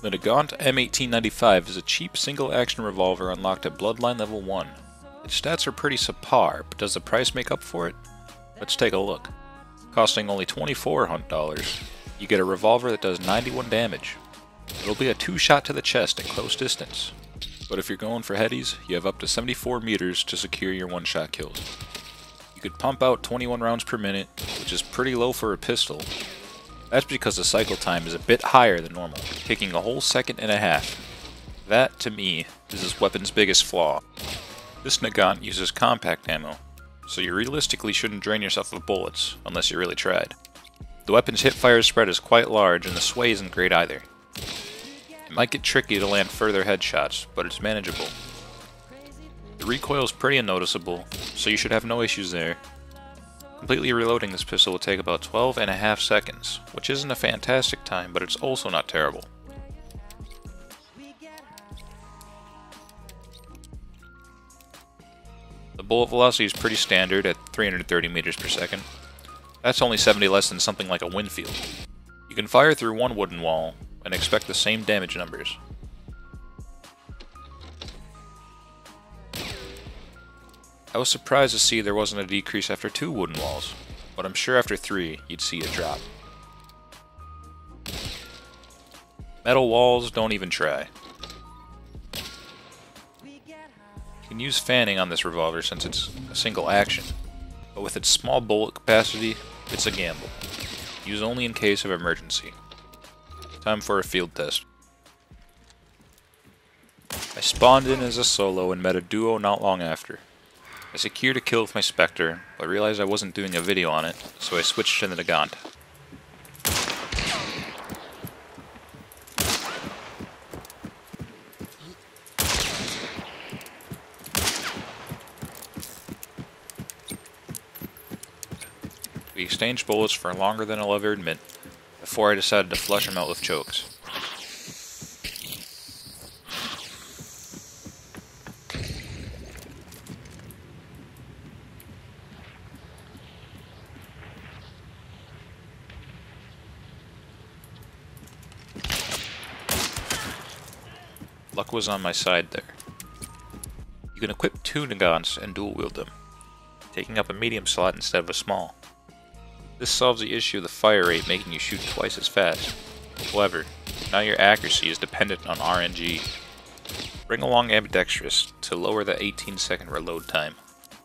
The Nagant M1895 is a cheap single-action revolver unlocked at Bloodline Level 1. Its stats are pretty subpar, but does the price make up for it? Let's take a look. Costing only $24, you get a revolver that does 91 damage. It'll be a 2-shot to the chest at close distance. But if you're going for headies, you have up to 74 meters to secure your 1-shot kills. You could pump out 21 rounds per minute, which is pretty low for a pistol. That's because the cycle time is a bit higher than normal, taking a whole second and a half. That, to me, is this weapon's biggest flaw. This Nagant uses compact ammo, so you realistically shouldn't drain yourself of bullets, unless you really tried. The weapon's hipfire spread is quite large, and the sway isn't great either. It might get tricky to land further headshots, but it's manageable. The recoil is pretty unnoticeable, so you should have no issues there. Completely reloading this pistol will take about 12.5 seconds, which isn't a fantastic time, but it's also not terrible. The bullet velocity is pretty standard at 330 meters per second. That's only 70 less than something like a Winfield. You can fire through one wooden wall and expect the same damage numbers. I was surprised to see there wasn't a decrease after 2 wooden walls, but I'm sure after 3 you'd see a drop. Metal walls, don't even try. You can use fanning on this revolver since it's a single action, but with its small bullet capacity, it's a gamble. Use only in case of emergency. Time for a field test. I spawned in as a solo and met a duo not long after. I secured a kill with my Spectre, but realized I wasn't doing a video on it, so I switched to the Nagant. We exchanged bullets for longer than I'll ever admit, before I decided to flush him out with chokes. Luck was on my side there. You can equip 2 Nagants and dual wield them, taking up a medium slot instead of a small. This solves the issue of the fire rate making you shoot twice as fast. However, now your accuracy is dependent on RNG. Bring along ambidextrous to lower the 18-second reload time.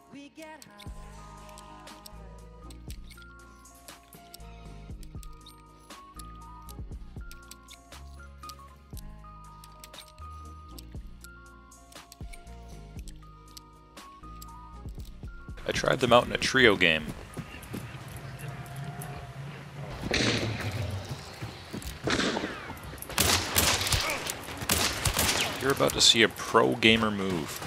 I tried them out in a trio game. You're about to see a pro gamer move.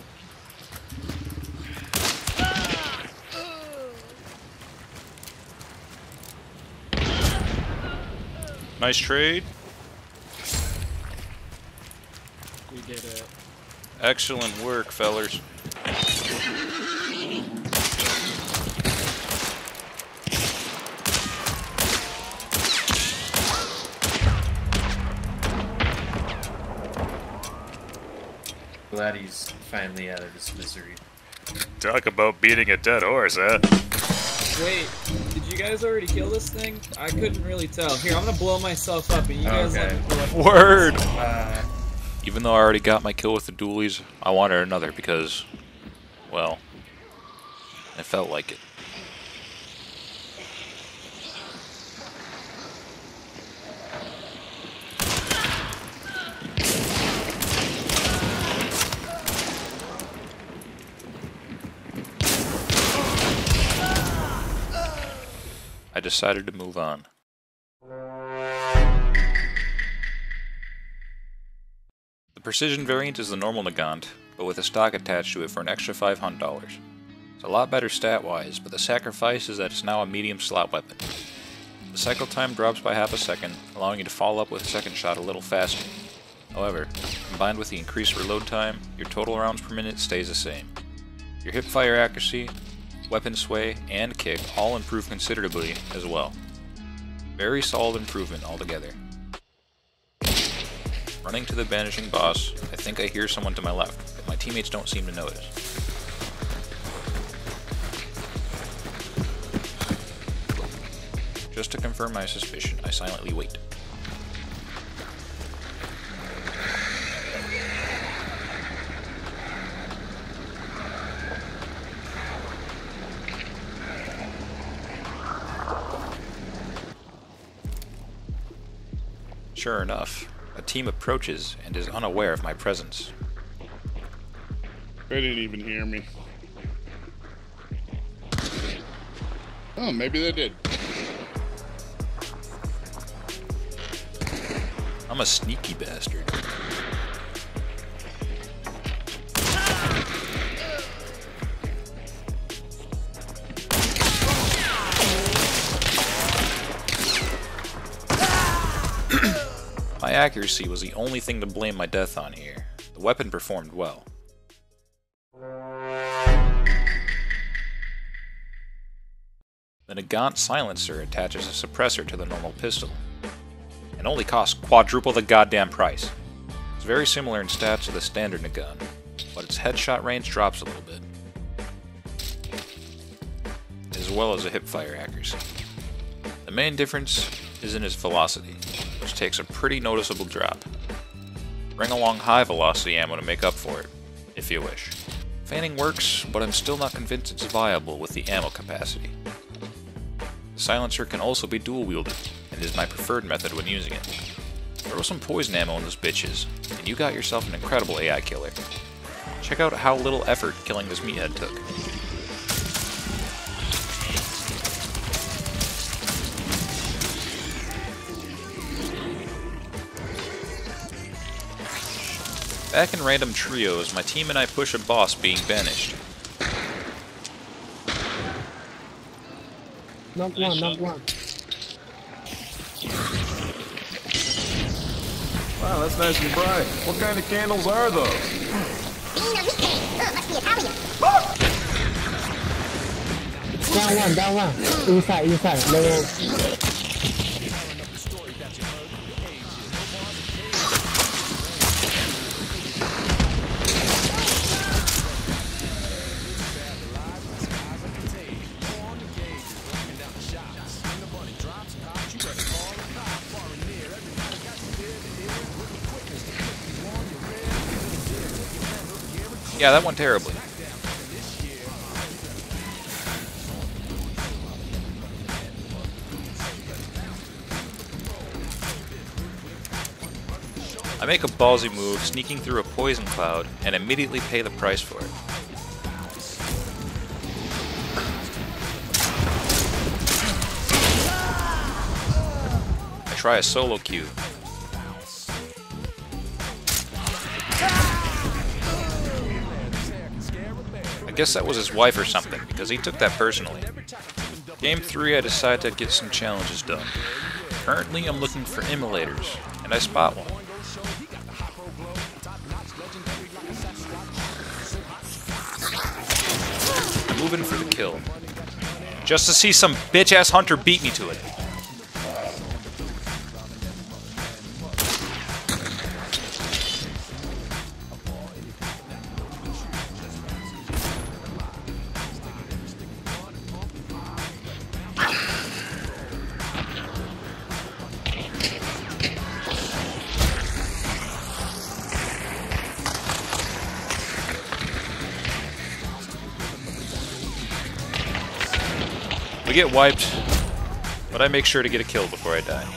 Nice trade. We did it. Excellent work, fellers. Glad he's finally out of his misery. Talk about beating a dead horse, huh? Wait, did you guys already kill this thing? I couldn't really tell. Here, I'm gonna blow myself up and you guys let me blow up. Word! Even though I already got my kill with the dualies, I wanted another because, well, I felt like it. I decided to move on. The Precision variant is the normal Nagant, but with a stock attached to it for an extra $500. It's a lot better stat-wise, but the sacrifice is that it's now a medium slot weapon. The cycle time drops by half a second, allowing you to follow up with a second shot a little faster. However, combined with the increased reload time, your total rounds per minute stays the same. Your hip-fire accuracy, weapon sway, and kick all improve considerably as well. Very solid improvement altogether. Running to the vanishing boss, I think I hear someone to my left, but my teammates don't seem to notice. Just to confirm my suspicion, I silently wait. Sure enough, a team approaches and is unaware of my presence. They didn't even hear me. Oh, maybe they did. I'm a sneaky bastard. My accuracy was the only thing to blame my death on here. The weapon performed well. The Nagant silencer attaches a suppressor to the normal pistol, and only costs quadruple the goddamn price. It's very similar in stats to the standard Nagant, but its headshot range drops a little bit, as well as a hipfire accuracy. The main difference is in its velocity, which takes a pretty noticeable drop. Bring along high velocity ammo to make up for it, if you wish. Fanning works, but I'm still not convinced it's viable with the ammo capacity. The silencer can also be dual-wielded, and is my preferred method when using it. Throw some poison ammo in those bitches, and you got yourself an incredible AI killer. Check out how little effort killing this meathead took. Back in random trios, my team and I push a boss being banished. Knock one, knock one. Wow, that's nice and bright. What kind of candles are those? Down one. Inside. Level. Yeah, that went terribly. I make a ballsy move, sneaking through a poison cloud, and immediately pay the price for it. I try a solo queue. I guess that was his wife or something, because he took that personally. Game 3, I decided to get some challenges done. Currently, I'm looking for immolators, and I spot one. I'm moving for the kill, just to see some bitch-ass hunter beat me to it. We get wiped, but I make sure to get a kill before I die.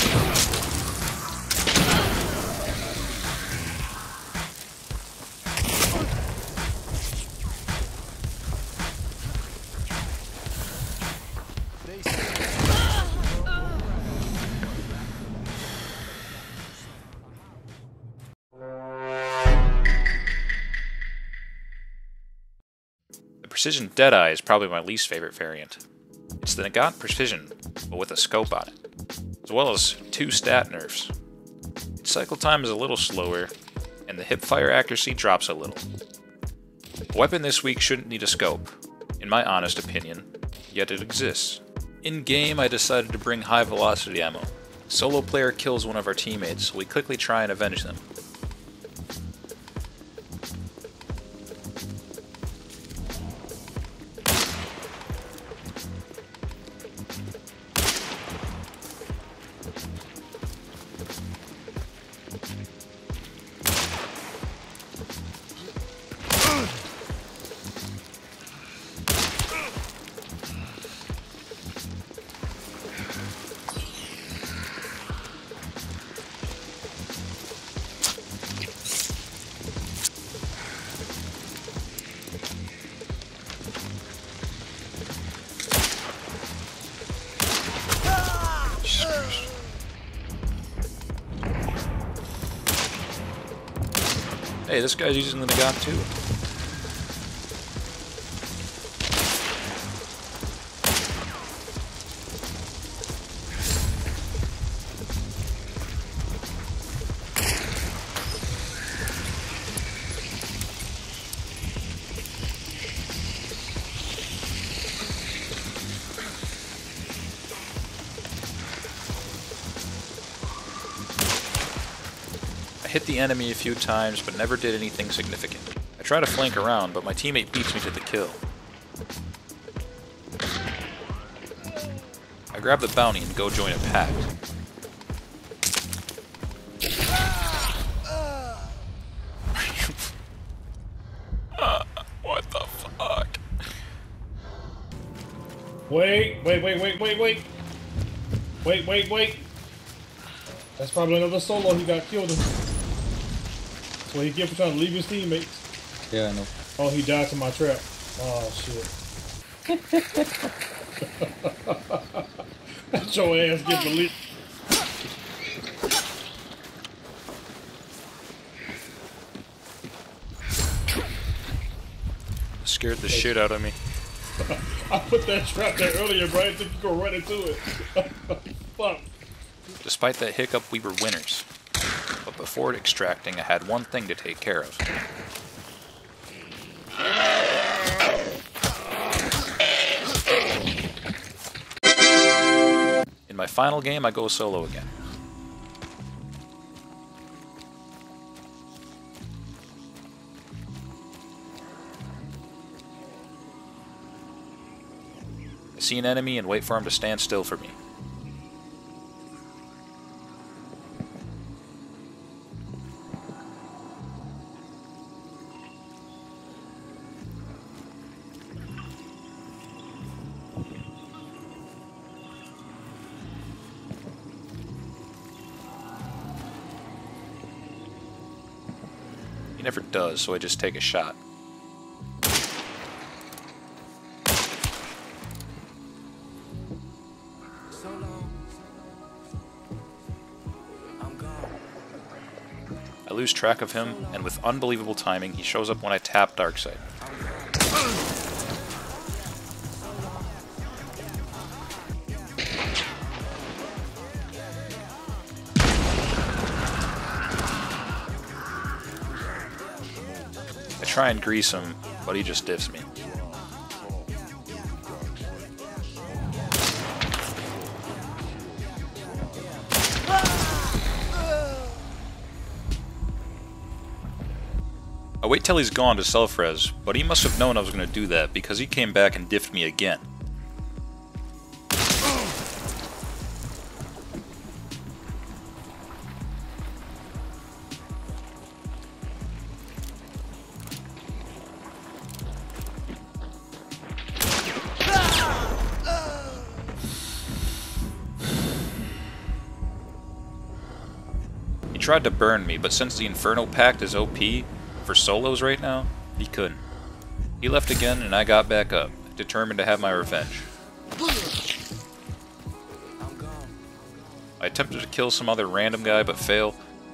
The Precision Deadeye is probably my least favorite variant. It's the Nagant Precision, but with a scope on it, as well as 2 stat nerfs. Its cycle time is a little slower, and the hipfire accuracy drops a little. A weapon this week shouldn't need a scope, in my honest opinion, yet it exists. In-game, I decided to bring high velocity ammo. A solo player kills one of our teammates, so we quickly try and avenge them. Hey, this guy's using the Nagant too. I hit the enemy a few times, but never did anything significant. I try to flank around, but my teammate beats me to the kill. I grab the bounty and go join a pact. What the fuck? Wait. That's probably another solo he got killed in. That's what he get for trying to leave his teammates. Yeah, I know. Oh, he died to my trap. Oh, shit. That's your ass get believed. Scared the shit out of me. I put that trap there earlier, bro. I didn't think you could run into it. Fuck. Despite that hiccup, we were winners. But before extracting, I had one thing to take care of. In my final game, I go solo again. I see an enemy and wait for him to stand still for me. He never does, so I just take a shot. I lose track of him, and with unbelievable timing, he shows up when I tap Darkseid. I try and grease him, but he just diffs me. I wait till he's gone to self-res, but he must have known I was going to do that because he came back and diffed me again. He tried to burn me, but since the Inferno Pact is OP for solos right now, he couldn't. He left again and I got back up, determined to have my revenge. I attempted to kill some other random guy but fail.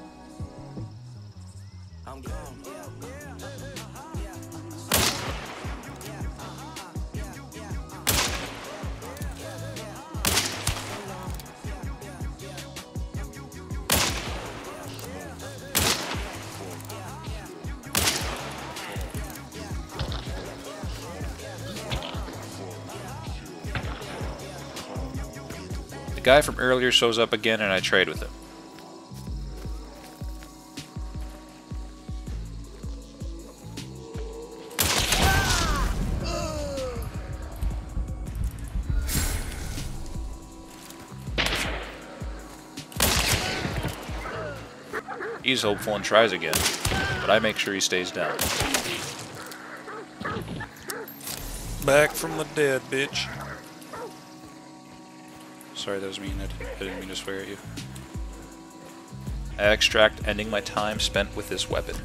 The guy from earlier shows up again and I trade with him. He's hopeful and tries again, but I make sure he stays down. Back from the dead, bitch. Sorry, that was mean. I didn't mean to swear at you. I extract, ending my time spent with this weapon.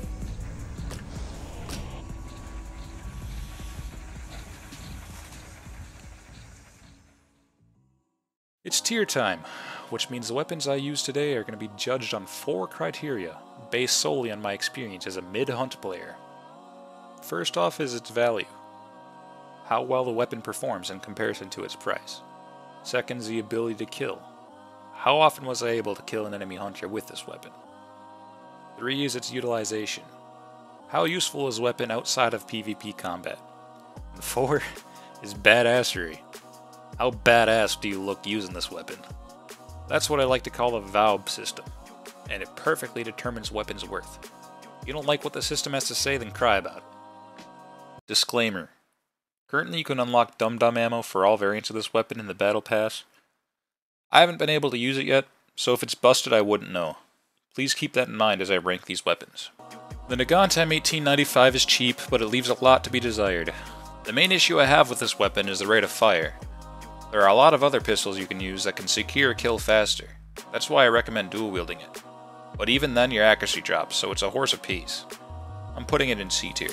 It's tier time. which means the weapons I use today are going to be judged on 4 criteria, based solely on my experience as a mid-hunt player. First off is its value. How well the weapon performs in comparison to its price. Second is the ability to kill. How often was I able to kill an enemy hunter with this weapon? 3 is its utilization. How useful is the weapon outside of PvP combat? And 4 is badassery. How badass do you look using this weapon? That's what I like to call the VAUB system, and it perfectly determines weapons' worth. If you don't like what the system has to say, then cry about it. Disclaimer. Currently you can unlock Dum Dum ammo for all variants of this weapon in the Battle Pass. I haven't been able to use it yet, so if it's busted I wouldn't know. Please keep that in mind as I rank these weapons. The Nagant M1895 is cheap, but it leaves a lot to be desired. The main issue I have with this weapon is the rate of fire. There are a lot of other pistols you can use that can secure a kill faster. That's why I recommend dual wielding it. But even then your accuracy drops, so it's a horse apiece. I'm putting it in C tier.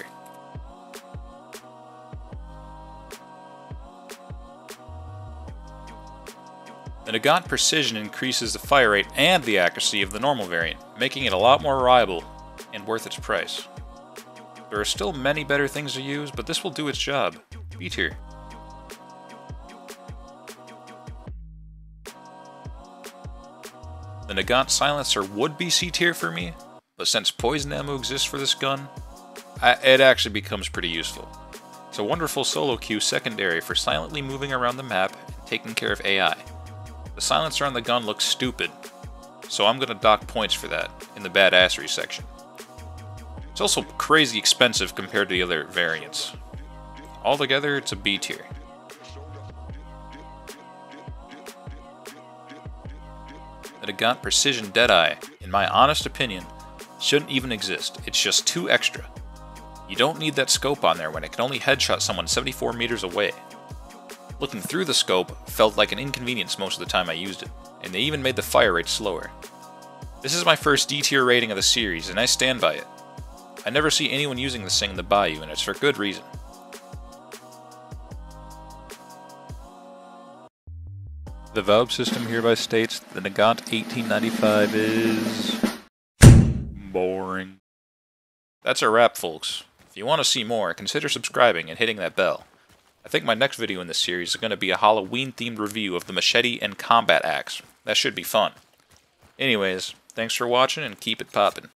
The Nagant Precision increases the fire rate and the accuracy of the normal variant, making it a lot more reliable and worth its price. There are still many better things to use, but this will do its job. B tier. The Nagant Silencer would be C tier for me, but since poison ammo exists for this gun, it actually becomes pretty useful. It's a wonderful solo queue secondary for silently moving around the map and taking care of AI. The silencer on the gun looks stupid, so I'm going to dock points for that in the badassery section. It's also crazy expensive compared to the other variants. Altogether, it's a B tier. The Nagant Precision Deadeye, in my honest opinion, shouldn't even exist. It's just too extra. You don't need that scope on there when it can only headshot someone 74 meters away. Looking through the scope felt like an inconvenience most of the time I used it, and they even made the fire rate slower. This is my first D tier rating of the series, and I stand by it. I never see anyone using this thing in the Bayou, and it's for good reason. The VAUB system hereby states the Nagant 1895 is boring. That's a wrap, folks. If you want to see more, consider subscribing and hitting that bell. I think my next video in this series is going to be a Halloween-themed review of the Machete and Combat Axe. That should be fun. Anyways, thanks for watching and keep it poppin'.